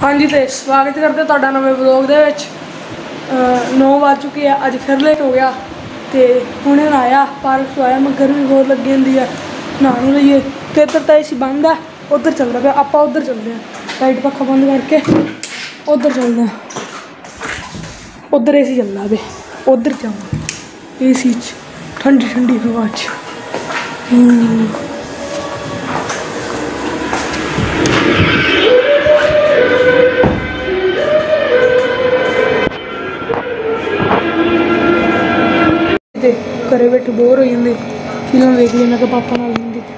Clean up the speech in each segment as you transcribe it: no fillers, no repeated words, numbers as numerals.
हाँ जी, तो स्वागत करते तुहाडा नवें व्लॉग दे विच। 9 बज चुकी है, अज फिर लेट हो गया। तो हुणे आया पार्क तो आया, मैं गर्मी बहुत लगी होंदी है, नहाने लईए। तो इधर तो एसी बंद है, उधर चलता पे, आप उधर चलते हैं। लाइट पक्खा बंद करके उधर चलते हैं, उधर एसी चलता पे, उधर जाओ एसी ठंडी ठंडी हवा च। घरे बैठे बोर हो जाते, फिल्म देख ली। मैं पापा नाल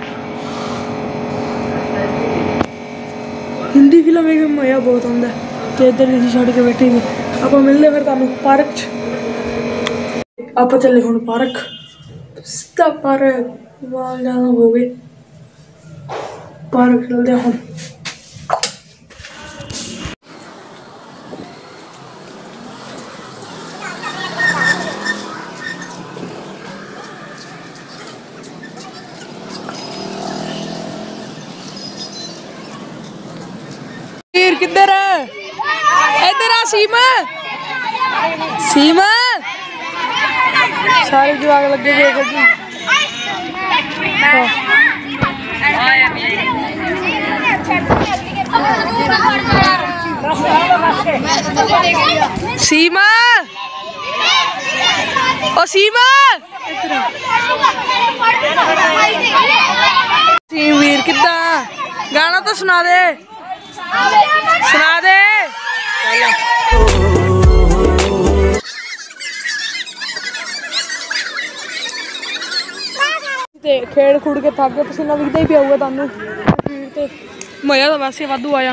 हिंदी फिल्म देख के मज़ा बहुत आता है। तो इधर इसी छड़ के बैठे थे, आप मिलते फिर तुहानू पार्क च। आप चले हुण पार्क, सीधा पार्क वाल ज़्यादा हो गए, पार्क चलते हम। किधर है? इधर आ सीमा, सीमा। सारे जवाक लगे हुए सीमा, ओ सीमा। वीर किदा गाना तो सुना दे, सुना दे। खेड़ खुड़ के थक गए, पसीना विकदा ही पिया हुआ तुहानू। मजा तो वैसे वाधू आया।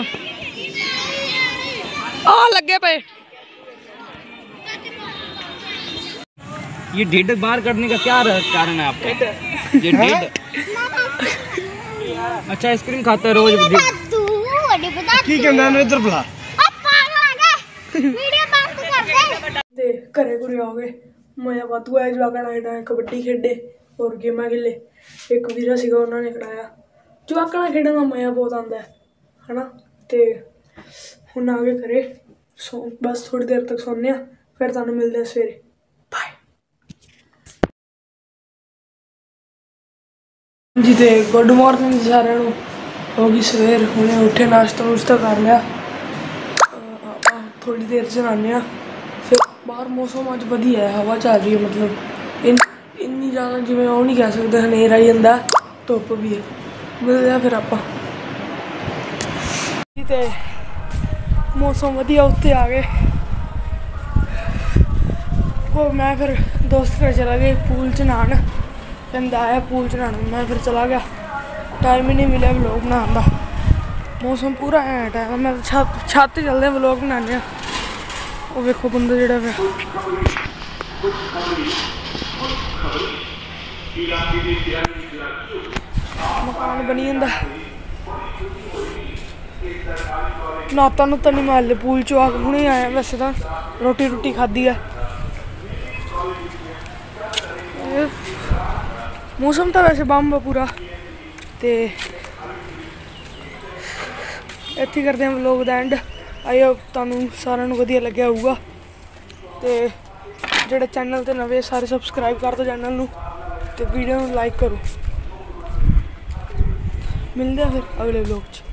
आ लगे पे ये ढिड बाहर करने का क्या कारण है आपका? ये ढिड अच्छा आइसक्रीम खाता है रोज। की कहंदा ने इधर बुला घरे घुरे आ गए, मजा वाधू आया। जवाकां नाल कबड्डी खेडे और गेमां खेले। एक वीरा सीगा उन्होंने खड़ाया। जवाकां नाल खेडण दा मजा बहुत आंदा है ना। तो हुण आ गए घरे, बस थोड़ी देर तक सोने आ, फिर तुहानू मिलदे आ सवेरे। बाय जी। तो गुड मॉर्निंग सारे नू। हो गई सवेर, हुणे उठे, नाश्ता नुश्ता कर लिया। थोड़ी देर च आने, फिर बाहर मौसम अज वधिया है, हवा चल रही है। मतलब इन्नी ज़्यादा जिवें ओह नहीं कह सकते, हनेर आई जांदा, धुप्प भी है। मिलते फिर आप। मौसम वधिया, उत्ते आ गए। और मैं फिर दोस्त घर चला गया पूल च नहान। कहता आया पूल च नहाना, मैं फिर चला गया। टाइम ही नहीं मिले व्लॉग बनाने का। मौसम पूरा हैंट है, मैं छत चलते व्लॉग बनाने। वो वेखो बंदा जेड़ा मकान बनी जंदा। नाता नुता नहीं मारले पूल चो आके हुणे आया। वैसे तो रोटी रूटी खाधी है। मौसम तो वैसे बंब है पूरा। तो इत्थे करते हैं व्लॉग दा एंड। आई होप तुहानू सारिआं नू वधिया लग्गिआ होऊगा। तो जेह्ड़े चैनल ते नवे सारे सबसक्राइब कर दो चैनल नू, ते वीडियो नू लाइक करो। मिलदे हैं फिर अगले व्लॉग च।